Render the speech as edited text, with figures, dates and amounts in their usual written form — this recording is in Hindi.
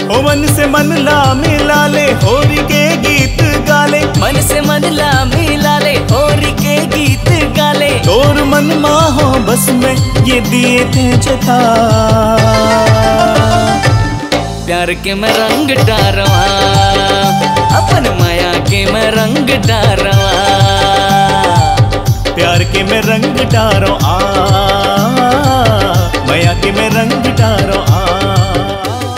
ओ मन से मन ला मिला ले होरी के गीत गाले, मन से मन ला मिला ले होरी के गीत गाले। तोर मन माहो बस में ये दिए थे जता, प्यार के मैं रंग डारवा, अपन माया के मैं रंग डारवा। प्यार के मैं रंग डारो माया के मैं रंग डारो